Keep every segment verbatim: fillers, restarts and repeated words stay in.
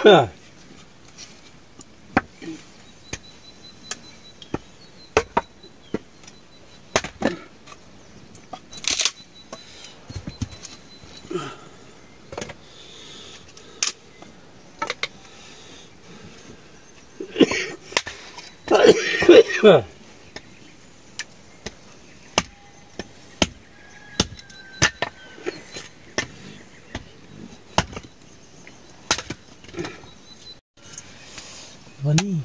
Vani.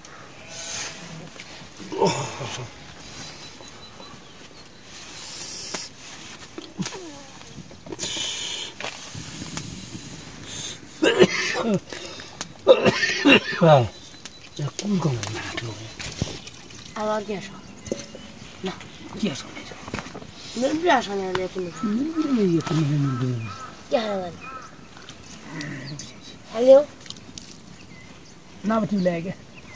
Ya kulkan na to. Awa gesa. Na, gesa ne. Ne biya sha ne le kunu. Ne ye kunu ne. Ya halan. Hello. Na bati lege.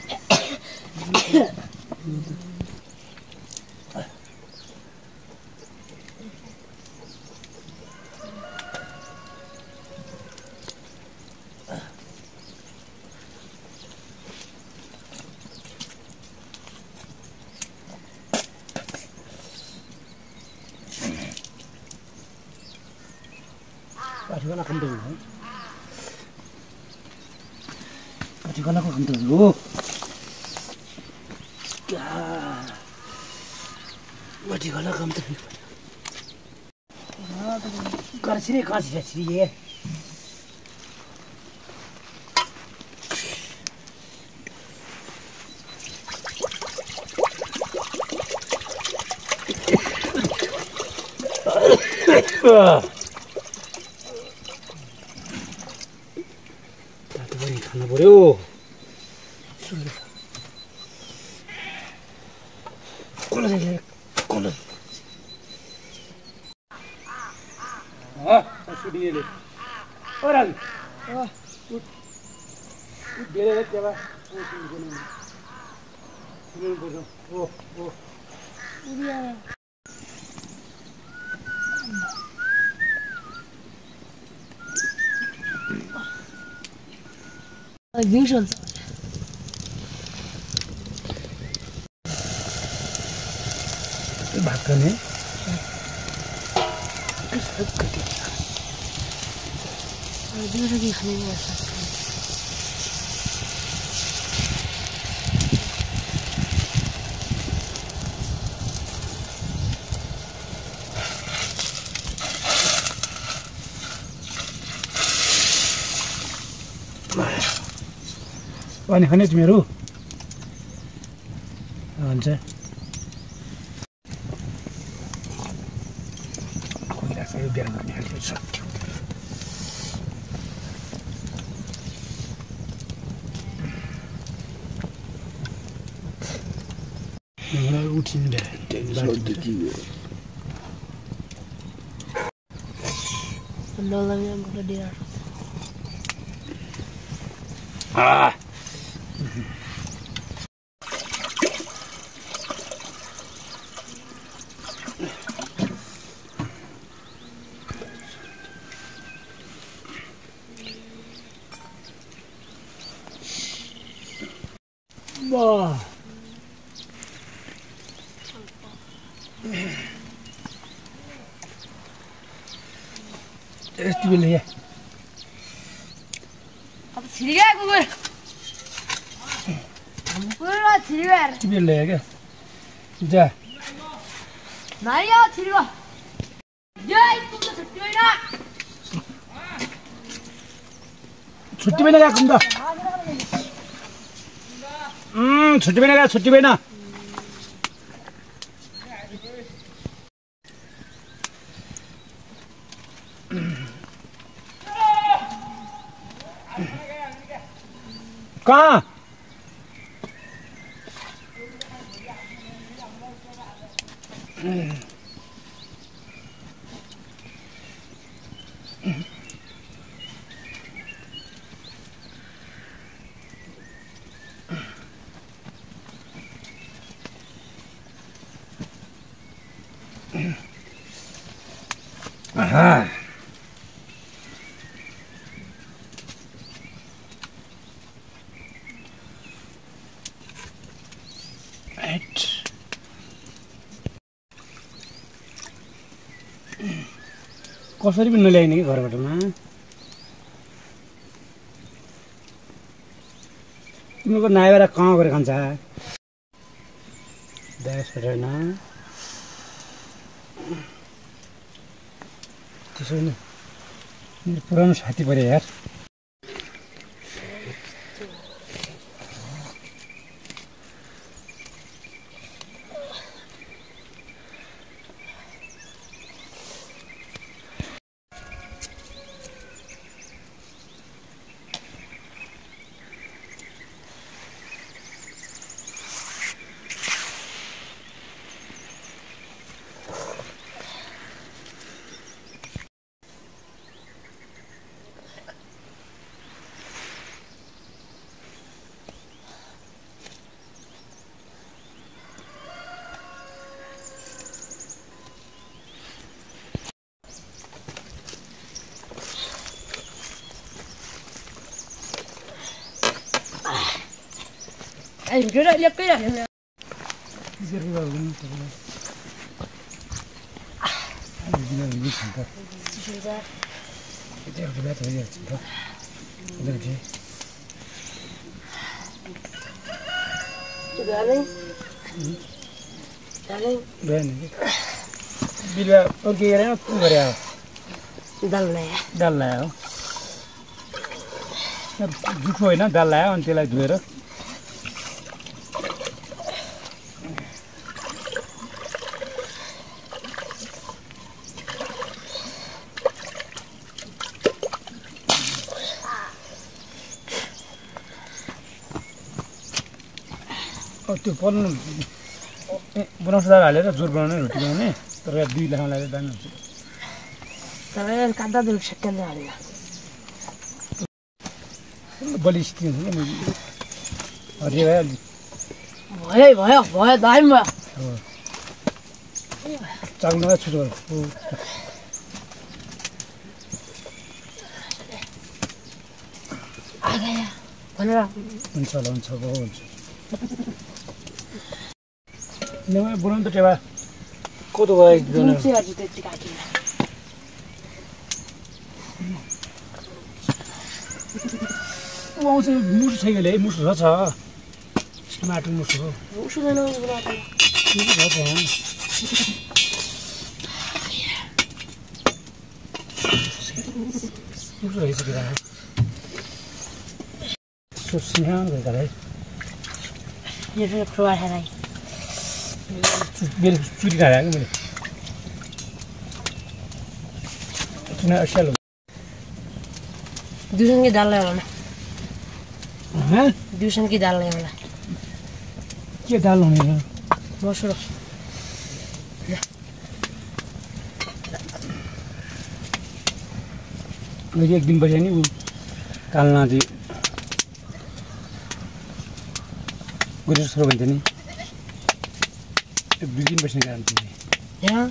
Pati kana kam dulu. Pati kana kam dulu. Ya. Pati kana kam dulu. Kar sini kar sini sini ye. Ah. खाना पर्यो कसले कसले a सुडिले aura a उठ उठ बेले के बा सुडिले बोलो ओ ओ उडिया Vision. भागने है दूर भी खाने में ऐसा पानी खाने चाहिँ मेरो हुन्छ कोइला चाहिँ बिहान गर्ने खालको सक्यो मलाई उठिँदै Lola yang gue dia. Ah. Wah. Este bile ya. Apa sih ya gue? Gue lah sih ya. Este bile ya. Ja. Naya sih ya. Ya itu tuh sih ya. छुट्टी में लगा कुंदा हम्म छुट्टी में लगा छुट्टी में ना कहाँ Aha. कसरी पनि नल्याइने कि घरबाट मा तिम्रो नाइबाट कहाँ गरेर खान्छ दास छैन त्यसो नि मेरो पुरानो साथी परे यार Ay, yo la lihat kaya na. Jadi bagus nih tapi. Ah, ini juga ini cinta. Cinta. Itu yang kita tahu ya cinta. Udah aja. Juga nih. Nih. Benar. Bila pergi ya, tu beria. Dal lah ya. Dal lah ya. Gitu ya, dal lah ya, nanti lagi dua. त्यो पर्नु बनाउँछ दाल हालेर जोर बनाउने रोटी बनाउने तर दुई लाखमा लागेर दामी हुन्छ तर काट्दा दुई सेकेन्ड हाल्छ बलि स्थिति हुन्छ नि हरियो भयो अलि भयो भयो भयो दामी भयो चाक्नुमा छुट गर्नु आया भनेर हुन्छ होला हुन्छ भयो हुन्छ नयाँ बनाउनु त टेवा कतो गयो एकजना चाहिँ हजुर त्यति काटिन ऊ आउँछ मुसु छैन है मुसु छ छ माटो मुसु हो मुसुदैन बनाएको छ मुसु रहेछ केटा सोचिन्छ गएर है यो चाहिँ प्रवाह राई मेरो चुरी खाएर आएको मैले चुना असल दिउँसो कि दाल ल्याउला हँ दिउँसो कि दाल ल्याउला के दाल हुने र मसुर मैले एक दिन बस्यो नि ऊ कालनादी गुरु सरो भन्थ्यो नि दुई दिन बस्ने कारण थियो यहाँ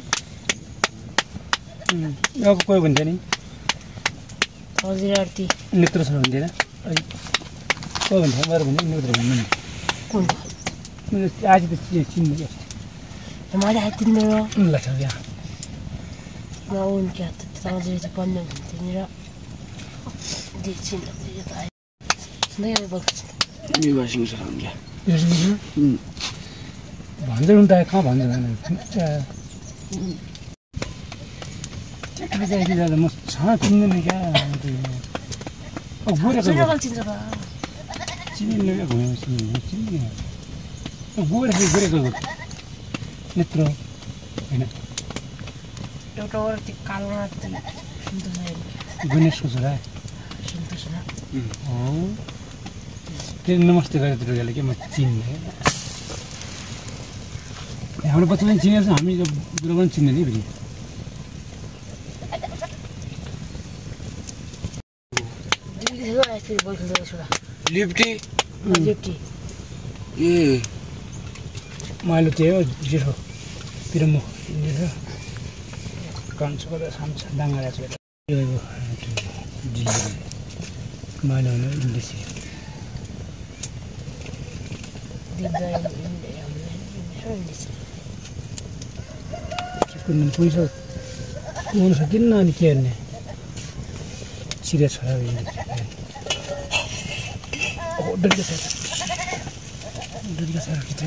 यहाँको कोही भन्थ्यो नि हजुर आरती नेत्र सर भन्थेन कोही भन्थ्यो मेरो भन्यो नेत्र भन्नु नि कुन आज त चिन्नु क्या मैले आएको तिम्रो उनलाई छ क्या म उनके हात हजुर चाहिँ पन्ध्र भन्थ्यो नि र चिन्नु यो त आयो सुन्दै बोल्छ यो सिङ सर क्या भन्छ नि त कहाँ भन्छ यति जाँदा म छ चिन्दैन क्या गोरेको चिन्ने क्या घुमेर चिन्ने चिन्ने गोरेको गोरेको नेत्र होइन एउटा त्यो कालो गणेशको छोरा सन्तोष हो त्यो नमस्ते गरेर दुर्गाले के म चिन्ने हाम्रो बच्चालाई चिनेको छ हामी दुर्गा पनि चिन्दैन नि फेरि लिफ्टी लिफ्टी ए माइलो त्यो जेठो पिरमो जेठो कान्छोको त सानो डाङ्गा रहेछ माइलो होइन इन्डेसी कुन पैसा कुन सकिन्न अनि के गर्ने चिरे छोरा ओ डरके छ डरके छ किते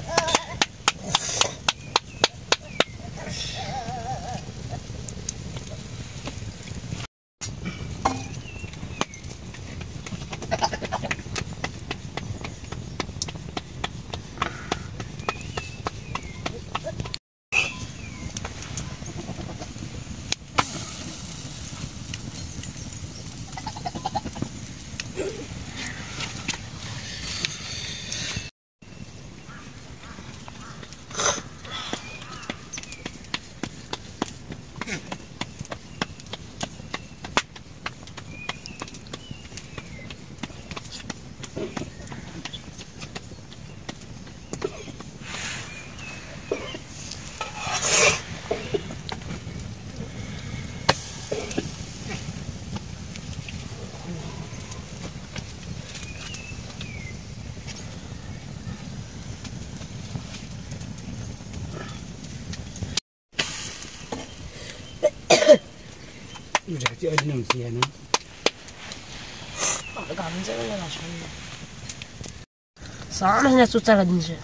Jadi ada nang siapa? Ada gambar ni lah sebenarnya. Sama hanya susah kan je.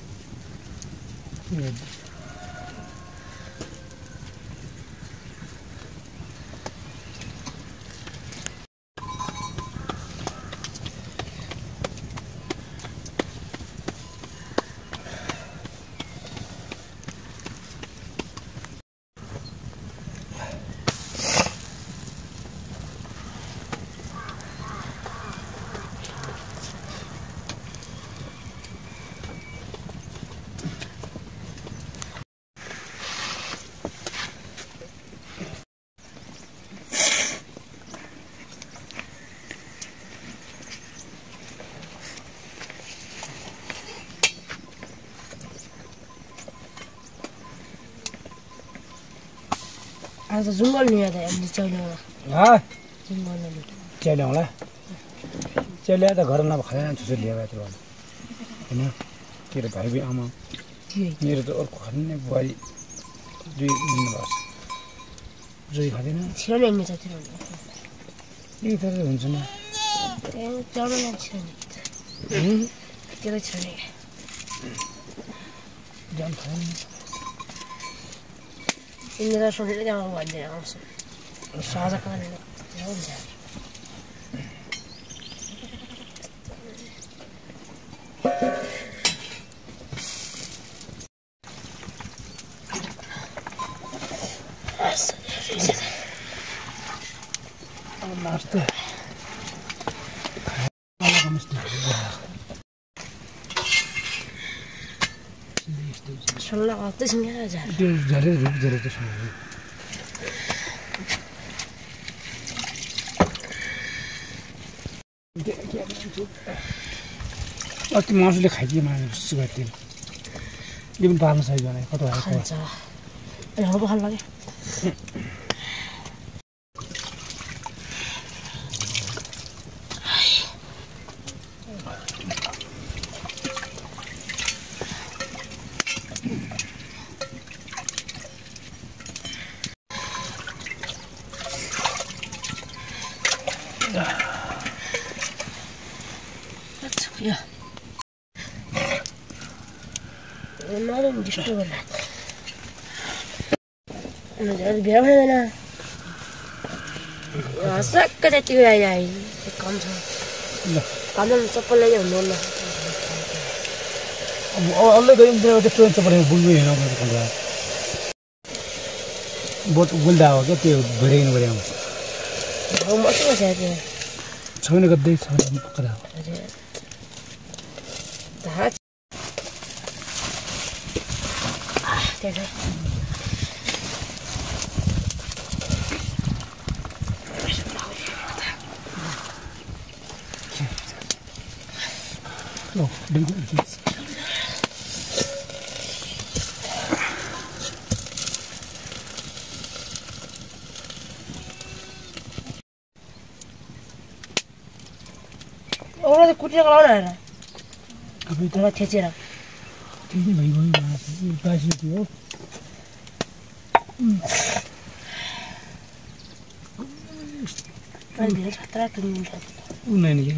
आज जंगल नहीं आता है नीचे चले वाला हाँ जंगल में चले वाला चले तो घर ना खाया ना चुसे लिया तो वाला है ना तेरे भाई भी आमा मेरे तो और खाने भाई जो इन बस जो ही खाते ना छिड़ने नहीं जाते ना ये तरह होने ना ये चावल नहीं छिड़ने हम्म तेरे छिड़ने जान खाने इन्हें सोने ले जाऊँ वाले हैं हमसे साजा करने ले जाऊँ जाए नाश्ते खाना कम से चलना आते हैं क्या जाए जो जरे रुक जरे तो सुनो अति मासुले खाइदिए माने सुगाते ये पनि पार्न सही भने कतो आएको खान्छ ए हो खान लागे Ya. Mana ni distu kan? Nah jadi biar mana na? Ya sak kerja tiga ya ini, kamu kamu cepat lagi nol lah. Allah dah ini dah tuan cepat lagi bulu ya nak kerja. Buat bulu dah, kita tu beri ni beri am. Oh macam apa sahaja? Cakap nak kerja, cakap nak kerja. dah ah tega no dengar itu orang tu kucing kalau ada apa itu lah cecera त्यही भइगयो बासी थियो अहिले खतरा किन्छ उन्नाइ नि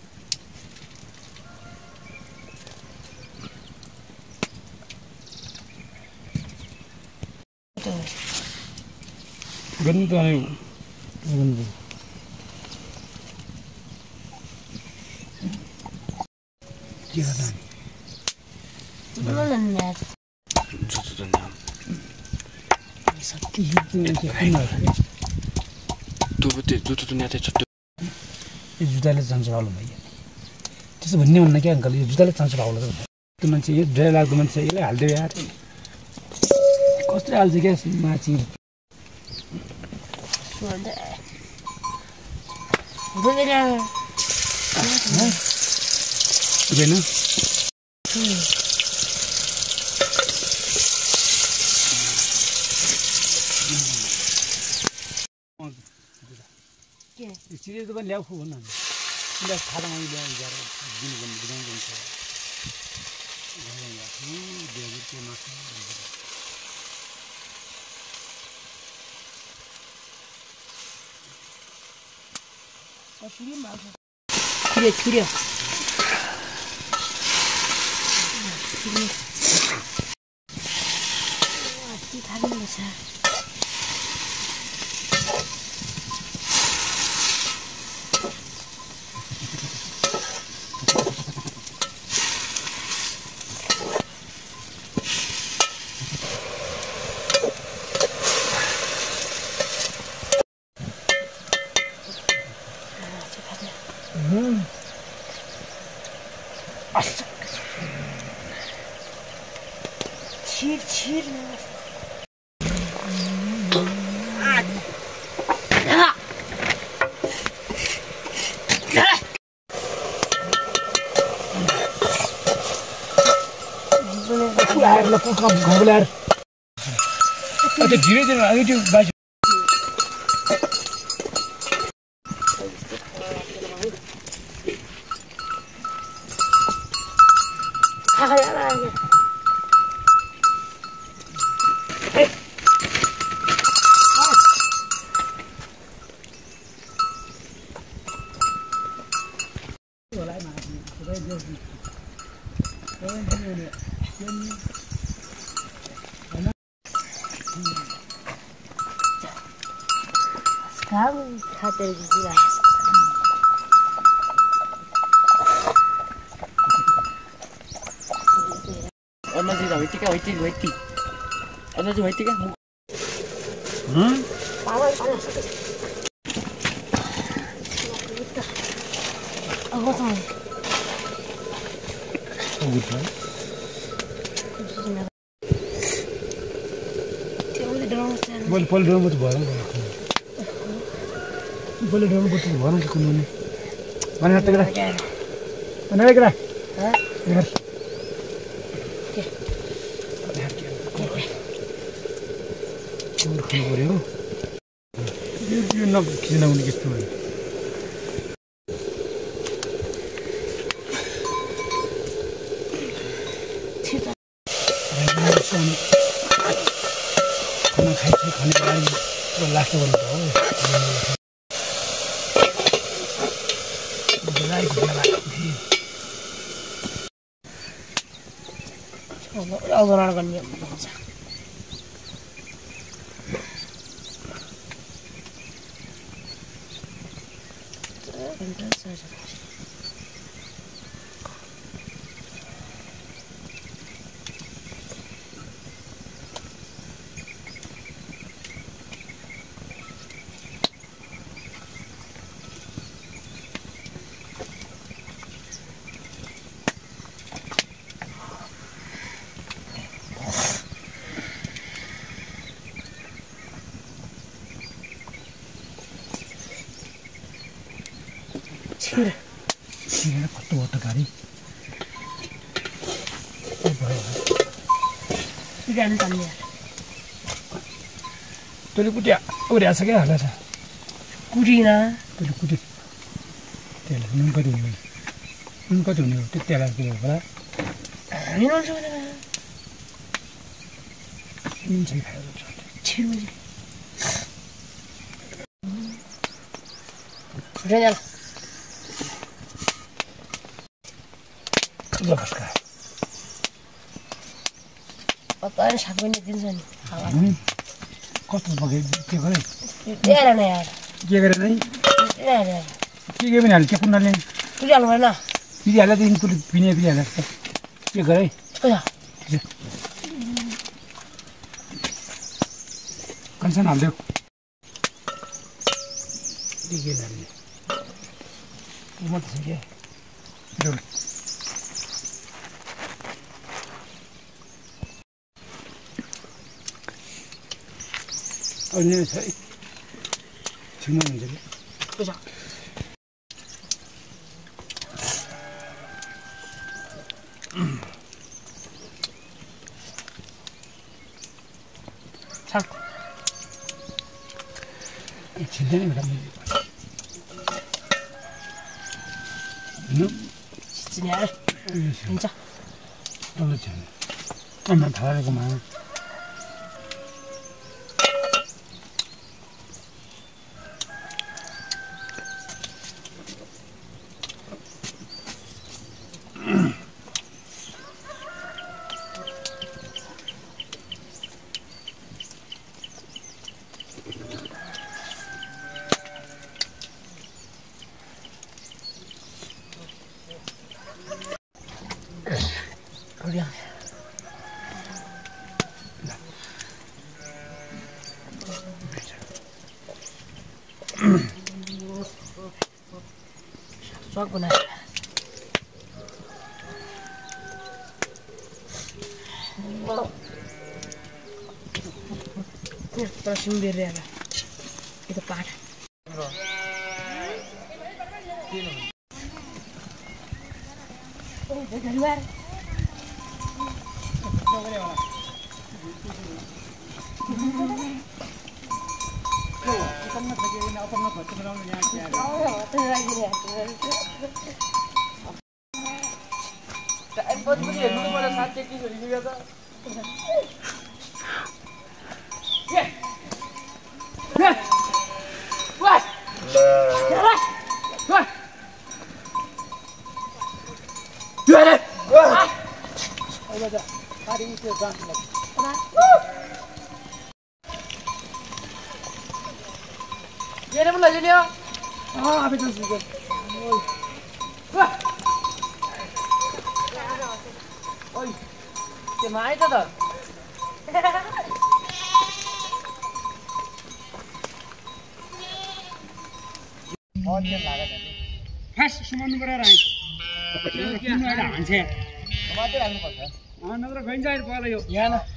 गर्नु त आयो गर्नु के गर्दा बोल्न नि जुत्तो त नाम सबै हिँड्नु के किन जुत्तो जुत्तो त न्याते छट्टो यो जुत्ताले चान्स पाउनु भयो त्यसो भन्ने हुन्न क्या अङ्कल यो जुत्ताले चान्स पाउनु त त्यो मान्छे यो ड्राई लाग्दो मान्छे यसलाई हालिदियो यार कसले हाल्छ क्या माछी हुँदैन हुँदैन के चिरेर पनि ल्याउ खु भन्नु उसलाई खानामा ल्याउ गएर दिनु भन्ने बुझाउनु हुन्छ के माछा छिर्यो छिर्यो खानुपर्छ छिर छिर घोबलार अच्छा धीरे धीरे आगे जो बाज Kamu khater gila. Ano sih waiting ka waiting waiting. Ano sih waiting ka? Hmm? Panas panas. Aku sama. Oh gitu. Boleh boleh dong buat barang. Boleh dong buat barang ke mana? Mana hati kira? Mana lagi kira? Hah? Kira. Kurang boleh. Dia dia nak kisah nak gitu. खाना खाइन्छ खाने बारी लाग्छ भने त हो अवधारण गर्ने हुन्छ छिर छिरेर कस्तो हो त गाडी जानु पर्ने तैँले कुट्या उड्याएको छ क्या होला छ कुटिन तैँले कुट्यो त्यसलाई नुन कति हुने नुन कति हुने हो त्यो त्यसलाई के होला हिँड्नु मिन्छ कि खाएर छिर्नु Real. Namaskar. पता है शाम को नहीं दिन सुनी कस्तो बगे के गरे तेरा नहीं यार के गरे नहीं तेरा यार के के पनि हाल के कुनाले तुझे हाल भएन पिरी हाले दिन तुले पिने पिरी हाले के गरे ओया कन्सन हाल्दियो दिगे नाले मत सके जोड अन्य चाहिँ छिमा हुन्छ के ओया छाक छिल्दैन बेटा नो चिनी यार हुन्छ तल छ अन्ना थालेको मा बढ़िया स्वाद बनाया प्रश्न भी रहा है ये तो पाठ धन्यवाद ये बोला जी लिया हां अभी तो सीधे ओए के माय त त बहुत दिन लागत है फर्स्ट सुमन पर राई किन आएर हान्छ मात्रै राख्नु पर्छ अ नत्र गइन्छ अहिले पर्यो यहाँ न